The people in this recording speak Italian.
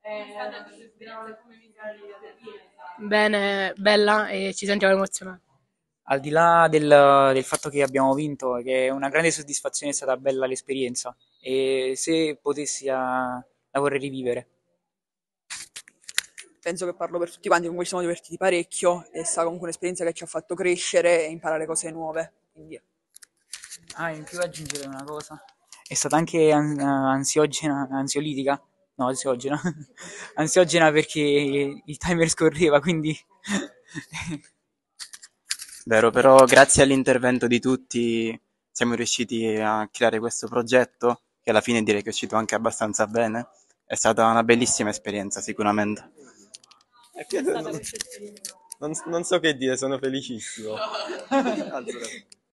Bene, bella e ci sentiamo emozionati. Al di là del fatto che abbiamo vinto, che è una grande soddisfazione, è stata bella l'esperienza e se potessi la vorrei rivivere. Penso che parlo per tutti quanti, comunque ci siamo divertiti parecchio, è stata comunque un'esperienza che ci ha fatto crescere e imparare cose nuove. Quindi Ah, in più aggiungere una cosa. È stata anche ansiogena, ansiolitica? No, ansiogena. Ansiogena perché il timer scorreva, quindi... Vero, però grazie all'intervento di tutti siamo riusciti a creare questo progetto, che alla fine direi che è uscito anche abbastanza bene. È stata una bellissima esperienza, sicuramente. Non so che dire, sono felicissimo.